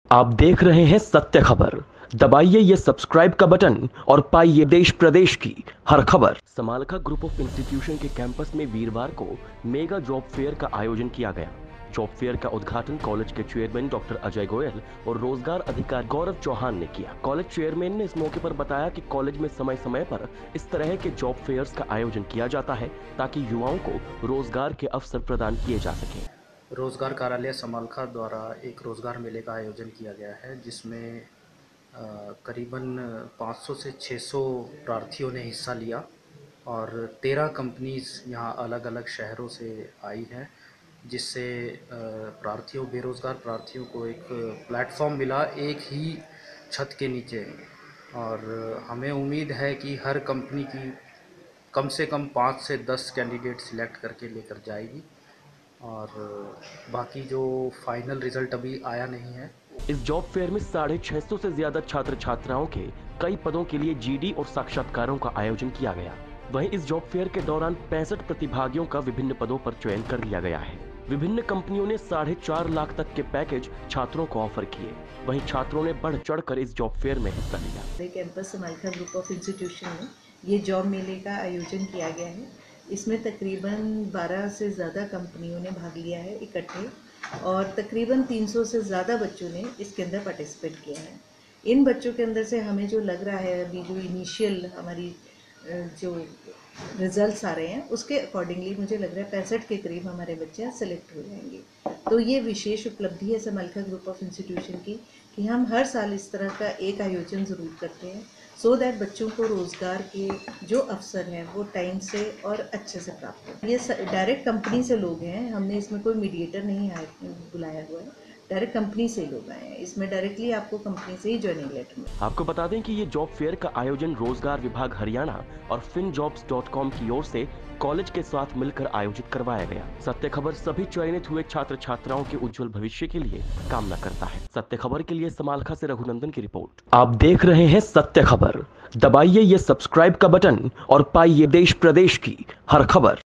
आप देख रहे हैं सत्य खबर। दबाइए ये सब्सक्राइब का बटन और पाइए देश प्रदेश की हर खबर। समालखा ग्रुप ऑफ इंस्टीट्यूशन के कैंपस में वीरवार को मेगा जॉब फेयर का आयोजन किया गया। जॉब फेयर का उद्घाटन कॉलेज के चेयरमैन डॉक्टर अजय गोयल और रोजगार अधिकारी गौरव चौहान ने किया। कॉलेज चेयरमैन ने इस मौके पर बताया कि कॉलेज में समय समय पर इस तरह के जॉब फेयर्स का आयोजन किया जाता है ताकि युवाओं को रोजगार के अवसर प्रदान किए जा सके। रोजगार कार्यालय समालखा द्वारा एक रोजगार मेले का आयोजन किया गया है, जिसमें करीबन 500 से 600 प्रार्थियों ने हिस्सा लिया और 13 कंपनीज यहाँ अलग अलग शहरों से आई हैं, जिससे प्रार्थियों बेरोज़गार प्रार्थियों को एक प्लेटफॉर्म मिला एक ही छत के नीचे। और हमें उम्मीद है कि हर कंपनी की कम से कम 5 से 10 कैंडिडेट सिलेक्ट करके लेकर जाएगी और बाकी जो फाइनल रिज़ल्ट अभी आया नहीं है। इस जॉब फेयर में 650 से ज्यादा छात्र छात्राओं के कई पदों के लिए जीडी और साक्षात्कारों का आयोजन किया गया। वहीं इस जॉब फेयर के दौरान 65 प्रतिभागियों का विभिन्न पदों पर चयन कर लिया गया है। विभिन्न कंपनियों ने 4.5 लाख तक के पैकेज छात्रों को ऑफर किए। वहीं छात्रों ने बढ़ चढ़कर इस जॉब फेयर में हिस्सा लिया। Campus Samalkha group of institution में ये जॉब मेले का आयोजन किया गया है। इसमें तकरीबन 12 से ज़्यादा कंपनियों ने भाग लिया है इकट्ठे, और तकरीबन 300 से ज़्यादा बच्चों ने इसके अंदर पार्टिसिपेट किया है। इन बच्चों के अंदर से हमें जो लग रहा है, अभी जो इनिशियल हमारी जो रिजल्ट्स आ रहे हैं उसके अकॉर्डिंगली मुझे लग रहा है 65 के करीब हमारे बच्चे सेलेक्ट हो जाएंगे। तो ये विशेष उपलब्धि है समालखा ग्रुप ऑफ इंस्टीट्यूशन की कि हम हर साल इस तरह का एक आयोजन ज़रूर करते हैं, सो दैट बच्चों को रोज़गार के जो अवसर हैं वो टाइम से और अच्छे से प्राप्त हो। ये डायरेक्ट कंपनी से लोग हैं, हमने इसमें कोई मीडिएटर नहीं बुलाया हुआ है, डायरेक्ट कंपनी से लोग आए हैं। इसमें डायरेक्टली आपको कंपनी से ही ज्वाइनिंग लेटर मिलेगा। आपको बता दें कि ये जॉब फेयर का आयोजन रोजगार विभाग हरियाणा और finjobs.com की ओर से कॉलेज के साथ मिलकर आयोजित करवाया गया। सत्य खबर सभी चयनित हुए छात्र छात्राओं के उज्जवल भविष्य के लिए कामना करता है। सत्य खबर के लिए समालखा से रघुनंदन की रिपोर्ट। आप देख रहे हैं सत्य खबर। दबाइए ये सब्सक्राइब का बटन और पाइए देश प्रदेश की हर खबर।